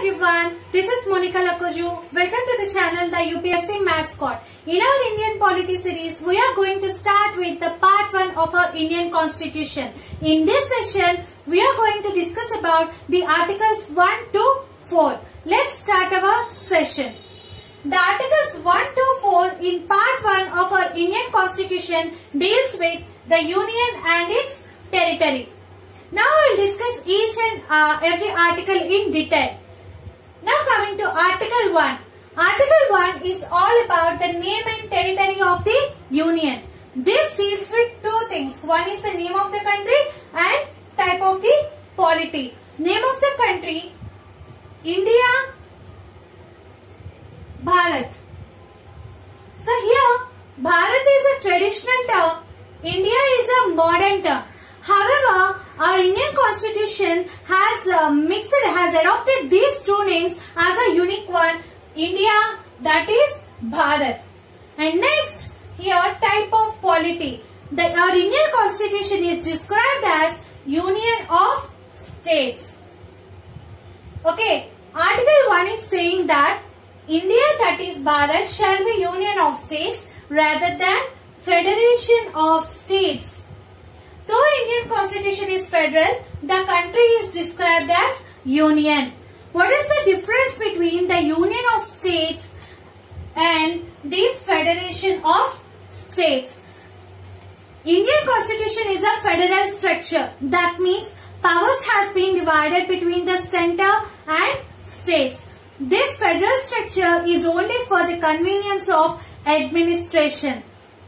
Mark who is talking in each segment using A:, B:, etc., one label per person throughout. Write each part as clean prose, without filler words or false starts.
A: everyone, this is Monica Lakoju. Welcome to the channel The UPSC Mascot. In our Indian Polity series, we are going to start with the part 1 of our Indian Constitution. In this session, we are going to discuss about the articles 1 to 4. Let's start our session. The articles 1 to 4 in part 1 of our Indian Constitution deals with the Union and its territory. Now I will discuss each and every article in detail. Now coming to Article 1. Article 1 is all about the name and territory of the Union. This deals with two things. One is the name of the country and type of the polity. Name of the country, India, Bharat. So here, Bharat is a traditional term, India is a modern term. However, our Indian Constitution has adopted these two names as a unique one, India, that is Bharat. And next, here type of polity. Our Indian Constitution is described as Union of States. Okay, Article 1 is saying that India, that is Bharat, shall be Union of States rather than Federation of States. Though Indian Constitution is federal, the country is described as Union. What is the difference between the Union of States and the Federation of States? Indian Constitution is a federal structure. That means powers has been divided between the center and states. This federal structure is only for the convenience of administration.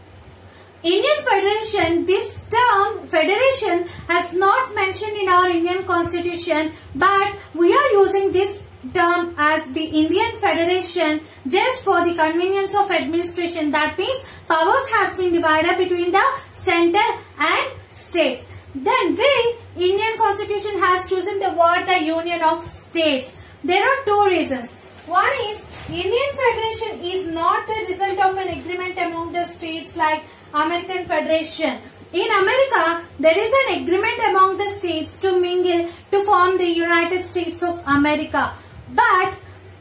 A: Indian Federation, this term Federation has not mentioned in our Indian Constitution, but we are using this term as the Indian Federation just for the convenience of administration. That means powers has been divided between the center and states. Then Indian Constitution has chosen the word the Union of States. There are two reasons. One is Indian Federation is not the result of an agreement among the states like American Federation. In America, there is an agreement among the states to mingle to form the United States of America. But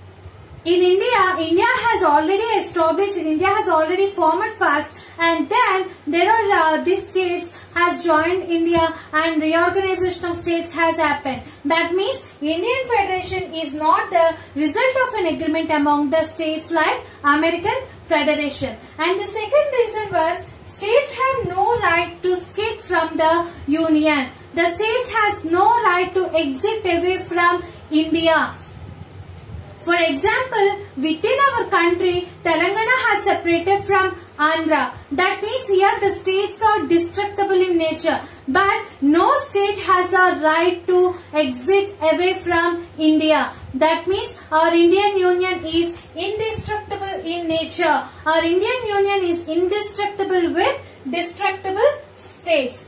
A: in India has already established, India has already formed first, and then there are these states has joined India and reorganization of states has happened. That means Indian Federation is not the result of an agreement among the states like American Federation. And the second reason was states have no right to skip from the Union. The states has no right to exit away from India. For example, within our country, Telangana has separated from Andhra. That means here the states are destructible in nature. But no state has a right to exit away from India. That means our Indian Union is indestructible in nature. Our Indian Union is indestructible with destructible states.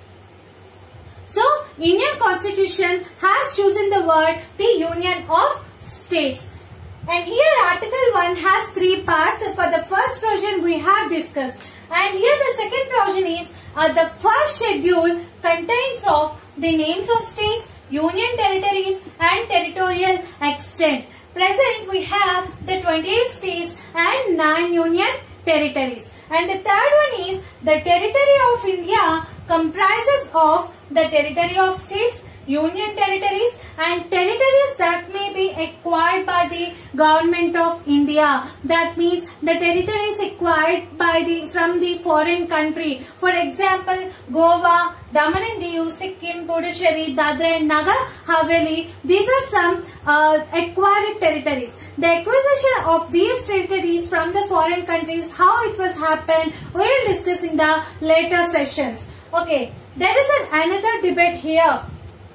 A: So, Indian Constitution has chosen the word the Union of States. And here Article 1 has three parts. For the first version we have discussed. And here the second version is the first schedule contains of the names of states, union territories and territorial extent. Present we have the 28 states and 9 union territories. And the third one is the territory of India comprises of the territory of states, union territories and territories that may be acquired by the government of India. That means the territories acquired by from the foreign country. For example, Goa, Daman and Diu, Sikkim, Puducherry, Dadra and Nagar Haveli. These are some acquired territories. The acquisition of these territories from the foreign countries, how it was happened, we will discuss in the later sessions. Okay, there is another debate here.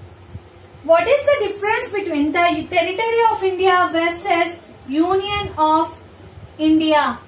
A: What is the difference between the territory of India versus Union of India?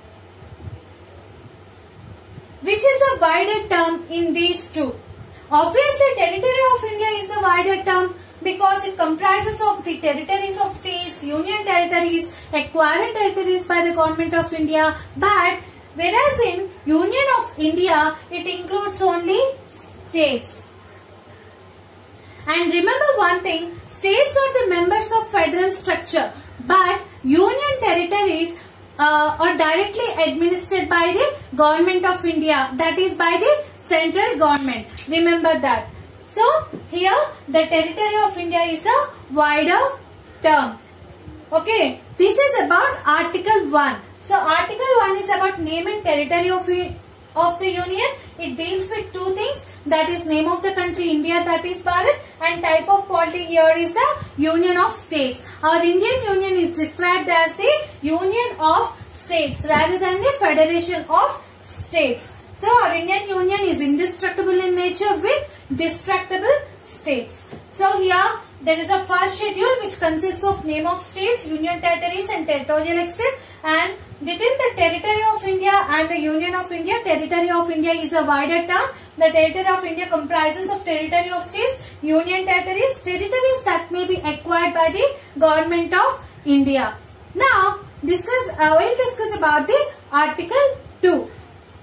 A: Which is a wider term in these two? Obviously, territory of India is a wider term because it comprises of the territories of states, union territories, acquired territories by the government of India. But whereas in Union of India, it includes only states. And remember one thing, states are the members of federal structure. but union territories are directly administered by the government of India, that is by the central government. Remember that. So here the territory of India is a wider term. Okay, this is about Article 1. So Article 1 is about name and territory of the union. It deals with two things, that is name of the country India, that is Bharat, and type of polity here is the Union of States. Our Indian Union is described as the Union of States rather than the Federation of States. So our Indian Union is indestructible in nature with destructible states. So here there is a first schedule which consists of name of states, union territories and territorial extent, and within the territory of India and the Union of India, territory of India is a wider term. The territory of India comprises of territory of states, union territories, territories that may be acquired by the government of India. Now we'll discuss about the Article 2.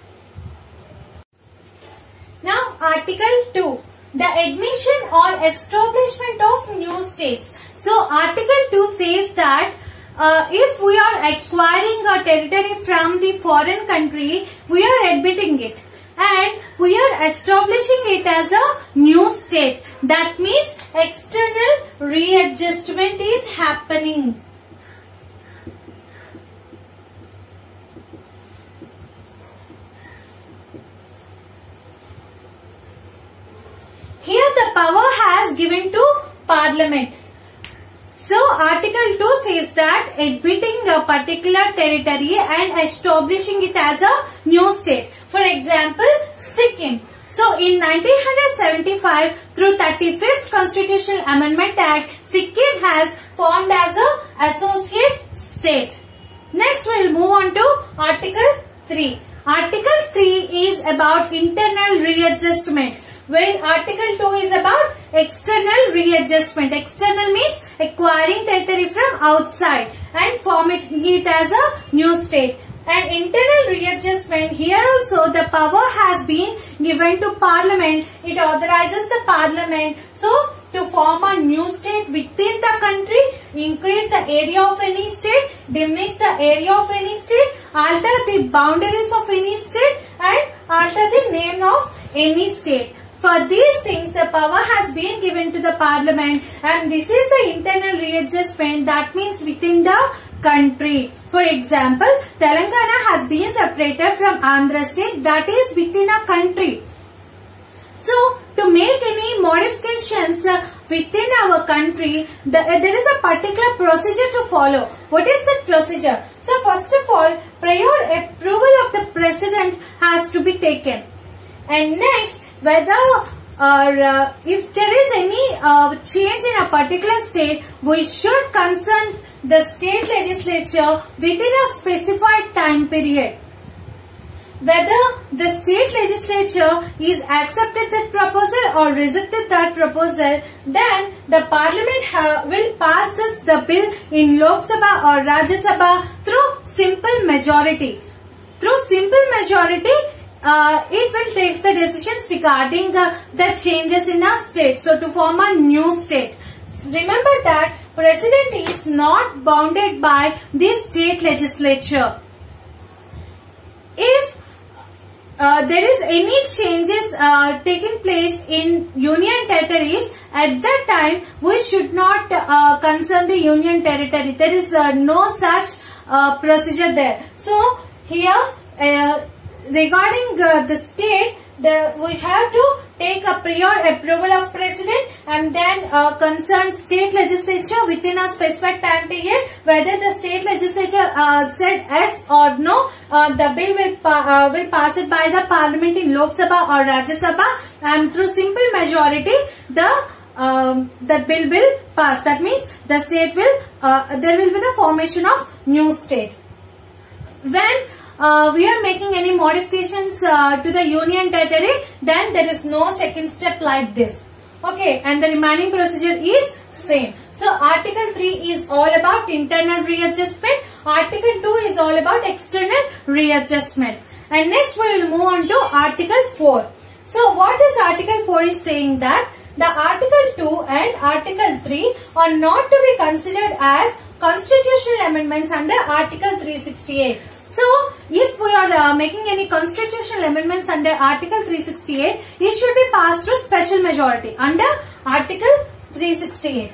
A: Now Article 2. The admission or establishment of new states. So Article 2 says that if we are acquiring a territory from the foreign country, we are admitting it and we are establishing it as a new state. That means external readjustment is happening. Here the power has given to Parliament. So Article 2 says that admitting a particular territory and establishing it as a new state. For example, Sikkim. So in 1975 through 35th Constitutional Amendment Act, Sikkim has formed as an associate state. Next we will move on to Article 3. Article 3 is about internal readjustment, while Article 2 is about external readjustment. External means acquiring territory from outside and forming it as a new state. And internal readjustment, here also the power has been given to Parliament. It authorizes the Parliament to form a new state within the country, increase the area of any state, diminish the area of any state, alter the boundaries of any state and alter the name of any state. For these things, the power has been given to the Parliament, and this is the internal readjustment, that means within the country. For example, Telangana has been separated from Andhra state, that is within a country. So, to make any modifications within our country, there is a particular procedure to follow. What is that procedure? So, first of all, prior approval of the President has to be taken. And next, whether or if there is any change in a particular state, we should consult the state legislature within a specified time period. Whether the state legislature is accepted that proposal or rejected that proposal, then the Parliament will pass the bill in Lok Sabha or Rajya Sabha through simple majority. Through simple majority, it will take the decisions regarding the changes in a state. So to form a new state. Remember that President is not bounded by the state legislature. If there is any changes taking place in union territories, at that time we should not concern the union territory. There is no such procedure there. So here regarding the state, we have to take a prior approval of President and then concern state legislature within a specified time period. Whether the state legislature said yes or no, the bill will pass it by the Parliament in Lok Sabha or Rajya Sabha, and through simple majority the bill will pass. That means the state will there will be the formation of new state. When we are making any modifications to the union territory, then there is no second step like this. Okay, and the remaining procedure is same. So Article 3 is all about internal readjustment. Article 2 is all about external readjustment. And next we will move on to Article 4. So what is Article 4 is saying that the Article 2 and Article 3 are not to be considered as constitutional amendments under Article 368. So, if we are making any constitutional amendments under Article 368, it should be passed through special majority under Article 368.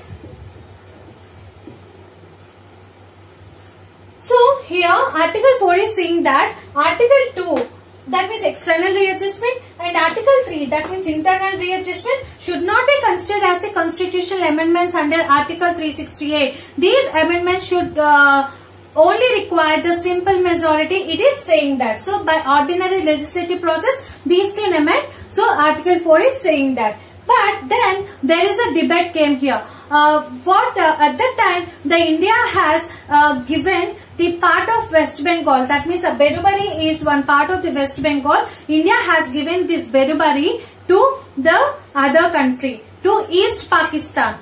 A: So, here Article 4 is saying that Article 2, that means external readjustment, and Article 3, that means internal readjustment, should not be considered as the constitutional amendments under Article 368. These amendments should only require the simple majority. It is saying that. So, by ordinary legislative process, these can amend. So, Article 4 is saying that. But then, there is a debate came here. At that time, the India has given the part of West Bengal, that means Berubari is one part of the West Bengal. India has given this Berubari to the other country, to East Pakistan.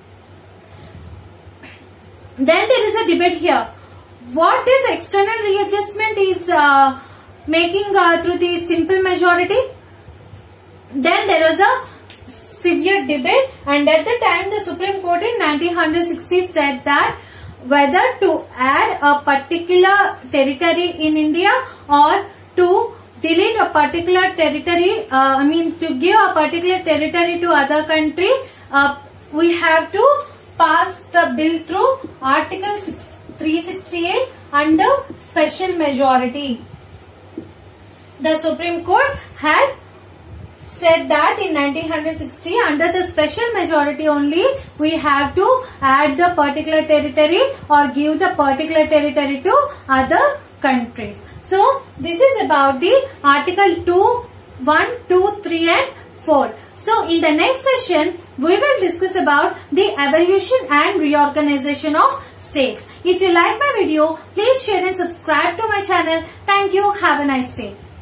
A: Then there is a debate here. What this external readjustment is making through the simple majority? Then there was a severe debate, and at the time the Supreme Court in 1960 said that whether to add a particular territory in India or to delete a particular territory, to give a particular territory to other country, we have to pass the bill through Article 368 under special majority. The Supreme Court has said that in 1960 under the special majority only we have to add the particular territory or give the particular territory to other countries. So this is about the Article 2, 1, 2, 3 and 4. So in the next session we will discuss about the evolution and reorganization of states. If you like my video, please share and subscribe to my channel. Thank you. Have a nice day.